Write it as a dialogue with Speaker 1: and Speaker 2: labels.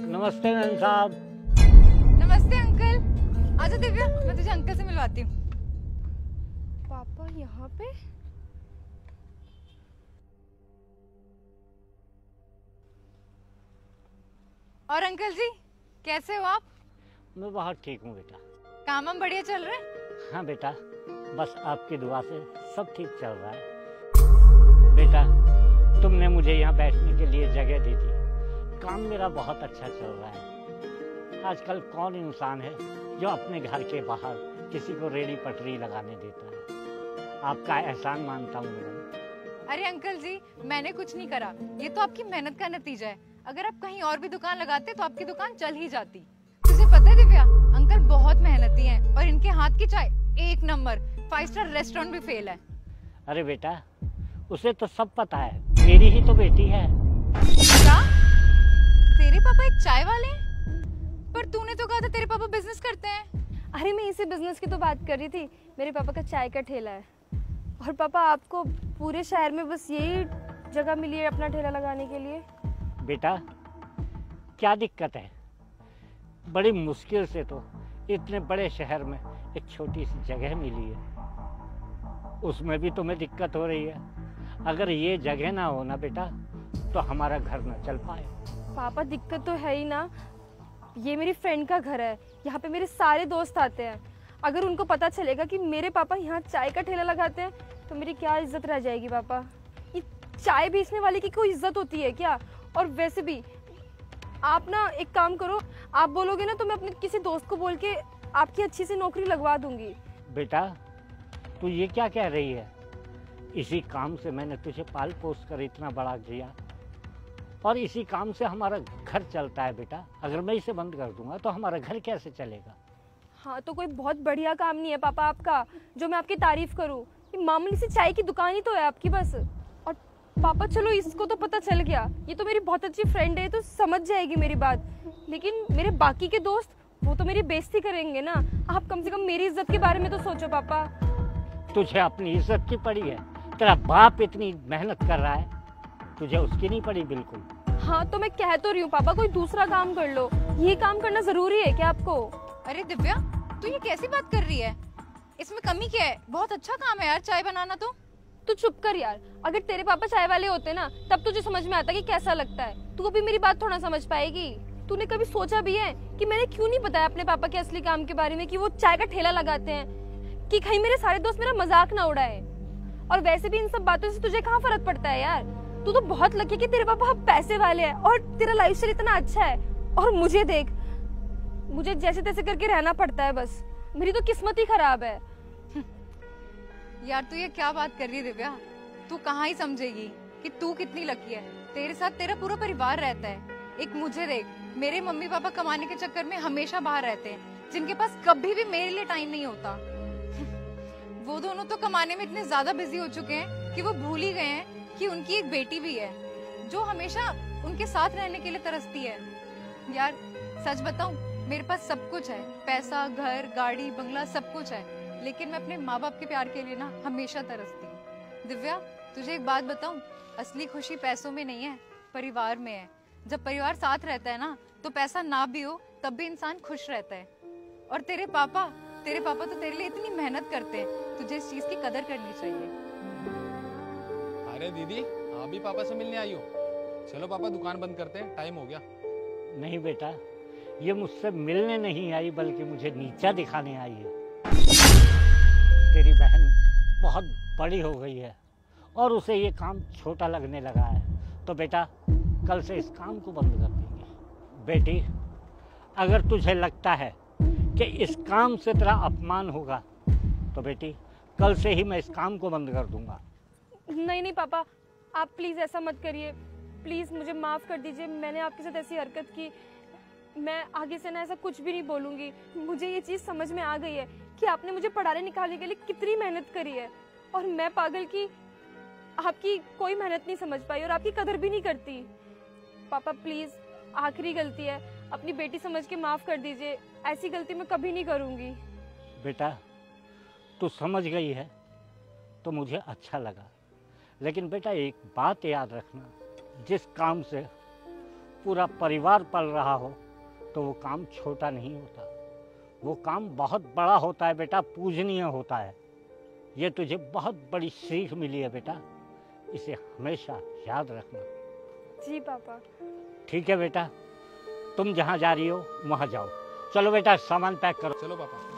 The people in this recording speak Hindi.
Speaker 1: नमस्ते मैम साहब।
Speaker 2: नमस्ते अंकल। आजा दिव्या, मैं तुझे अंकल से मिलवाती हूँ। पापा यहाँ पे? और अंकल जी कैसे हो आप?
Speaker 1: मैं बहुत ठीक हूँ बेटा।
Speaker 2: काम हम बढ़िया चल रहे हैं?
Speaker 1: हाँ बेटा, बस आपकी दुआ से सब ठीक चल रहा है। बेटा, तुमने मुझे यहाँ बैठने के लिए जगह दी थी। काम मेरा बहुत अच्छा चल रहा है। आजकल कौन इंसान है जो अपने घर के बाहर किसी को रेड़ी पटरी लगाने देता है। आपका एहसान मानता हूँ मैडम।
Speaker 2: अरे अंकल जी, मैंने कुछ नहीं करा, ये तो आपकी मेहनत का नतीजा है। अगर आप कहीं और भी दुकान लगाते तो आपकी दुकान चल ही जाती। तुझे पता है दिव्या, अंकल बहुत मेहनती हैं और इनके हाथ की चाय एक नंबर, 5 स्टार रेस्टोरेंट भी फेल है।
Speaker 1: अरे बेटा, उसे तो सब पता है, मेरी ही तो बेटी है।
Speaker 2: क्या? तेरे पापा एक चाय वाले हैं? पर तूने तो कहा था तेरे पापा बिजनेस करते हैं।
Speaker 3: अरे मैं इसी बिजनेस की तो बात कर रही थी। मेरे पापा का चाय का ठेला है। और पापा, आपको पूरे शहर में बस यही जगह मिली है अपना ठेला लगाने के लिए?
Speaker 1: बेटा, क्या दिक्कत है? बड़ी मुश्किल से तो इतने बड़े शहर में एक छोटी सी जगह मिली है, उसमें भी तुम्हें दिक्कत हो रही है। अगर ये जगह ना हो ना बेटा, तो हमारा घर ना चल पाए।
Speaker 3: पापा, दिक्कत तो है ही ना। ये मेरी फ्रेंड का घर है, यहाँ पे मेरे सारे दोस्त आते हैं। अगर उनको पता चलेगा कि मेरे पापा यहाँ चाय का ठेला लगाते हैं तो मेरी क्या इज्जत रह जाएगी पापा। ये चाय बेचने वाले की कोई इज्जत होती है क्या? और वैसे भी आप ना एक काम करो, आप बोलोगे ना तो मैं अपने किसी दोस्त को बोल के आपकी अच्छी सी नौकरी लगवा दूंगी।
Speaker 1: बेटा, तू ये क्या कह रही है? इसी काम से मैंने तुझे पाल पोस कर इतना बड़ा किया और इसी काम से हमारा घर चलता है बेटा। अगर मैं इसे बंद कर दूंगा तो हमारा घर कैसे चलेगा?
Speaker 3: हाँ, तो कोई बहुत बढ़िया काम नहीं है पापा आपका जो मैं आपकी तारीफ करूँ। ये मामूली सी चाय की दुकान ही तो है आपकी बस। और पापा, चलो इसको तो पता चल गया, ये तो मेरी बहुत अच्छी फ्रेंड है, तो समझ जाएगी मेरी बात। लेकिन मेरे बाकी के दोस्त, वो तो मेरी बेइज्जती करेंगे ना। आप कम से कम मेरी इज्जत के बारे में तो सोचो पापा।
Speaker 1: तुझे अपनी इज्जत की पड़ी है? तेरा बाप इतनी मेहनत कर रहा है, तुझे उसकी नहीं पड़ी बिल्कुल?
Speaker 3: हाँ, तो मैं कह तो रही हूँ पापा, कोई दूसरा काम कर लो। ये काम करना जरूरी है क्या आपको?
Speaker 2: अरे दिव्या, तू ये कैसी बात कर रही है? इसमें कमी क्या है? बहुत अच्छा काम है यार चाय बनाना। तो
Speaker 3: तू चुप कर यार। अगर तेरे पापा चाय वाले होते ना तब तुझे समझ में आता कि कैसा लगता है। तू कभी मेरी बात थोड़ा समझ पाएगी? तूने कभी सोचा भी है कि मैंने क्यों नहीं बताया अपने पापा के असली काम के बारे में, कि वो चाय का ठेला लगाते हैं, कि कहीं मेरे सारे दोस्त मेरा मजाक ना उड़ाए। और वैसे भी इन सब बातों से तुझे कहाँ फर्क पड़ता है यार? तू तो बहुत लकी कि तेरे पापा पैसे वाले हैं और तेरा लाइफस्टाइल इतना अच्छा है। और मुझे देख, मुझे जैसे तैसे करके रहना पड़ता है बस। मेरी तो किस्मत ही खराब है।
Speaker 2: यार तू ये क्या बात कर रही है दिव्या? तू कहाँ ही समझेगी कि तू कितनी लकी है। तेरे साथ तेरा पूरा परिवार रहता है। एक मुझे देख, मेरे मम्मी पापा कमाने के चक्कर में हमेशा बाहर रहते हैं, जिनके पास कभी भी मेरे लिए टाइम नहीं होता। वो दोनों तो कमाने में इतने ज्यादा बिजी हो चुके हैं कि वो भूल ही गए हैं कि उनकी एक बेटी भी है जो हमेशा उनके साथ रहने के लिए तरसती है। यार सच बताऊं, मेरे पास सब कुछ है, पैसा, घर, गाड़ी, बंगला, सब कुछ है, लेकिन मैं अपने माँ बाप के प्यार के लिए ना हमेशा तरसती हूँ। दिव्या, तुझे एक बात बताऊं, असली खुशी पैसों में नहीं है, परिवार में है। जब परिवार साथ रहता है ना, तो पैसा ना भी हो तब भी इंसान खुश रहता है। और तेरे पापा तो तेरे लिए इतनी मेहनत करते हैं, तुझे इस चीज की कदर करनी चाहिए।
Speaker 4: अरे दीदी, आप भी पापा से मिलने आई हो? चलो पापा, दुकान बंद करते हैं, टाइम हो गया।
Speaker 1: नहीं बेटा, ये मुझसे मिलने नहीं आई बल्कि मुझे नीचा दिखाने आई है। तेरी बहन बहुत बड़ी हो गई है और उसे ये काम छोटा लगने लगा है, तो बेटा कल से इस काम को बंद कर देंगे। बेटी, अगर तुझे लगता है कि इस काम से तेरा अपमान होगा तो बेटी कल से ही मैं इस काम को बंद कर दूंगा।
Speaker 3: नहीं नहीं पापा, आप प्लीज ऐसा मत करिए। प्लीज मुझे माफ कर दीजिए, मैंने आपके साथ ऐसी हरकत की। मैं आगे से ना ऐसा कुछ भी नहीं बोलूंगी। मुझे ये चीज समझ में आ गई है कि आपने मुझे पढ़ाने निकालने के लिए कितनी मेहनत करी है, और मैं पागल की आपकी कोई मेहनत नहीं समझ पाई और आपकी कदर भी नहीं करती। पापा प्लीज, आखिरी गलती है, अपनी बेटी समझ के माफ कर दीजिए। ऐसी गलती मैं कभी नहीं करूंगी।
Speaker 1: बेटा, तू समझ गई है तो मुझे अच्छा लगा, लेकिन बेटा एक बात याद रखना, जिस काम से पूरा परिवार पल रहा हो तो वो काम छोटा नहीं होता, वो काम बहुत बड़ा होता है बेटा, पूजनीय होता है। ये तुझे बहुत बड़ी सीख मिली है बेटा, इसे हमेशा याद रखना।
Speaker 3: जी पापा।
Speaker 1: ठीक है बेटा, तुम जहाँ जा रही हो वहाँ जाओ। चलो बेटा सामान पैक करो।
Speaker 4: चलो पापा।